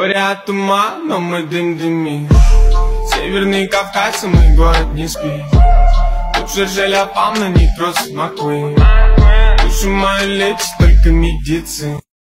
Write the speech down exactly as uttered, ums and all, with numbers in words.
Говорят, туманом мы дым дыми. Северный Кавказ, и мой город не спит. Тут Жержель Апам, на нитроз Маквин. Душу мою лечит только медицина.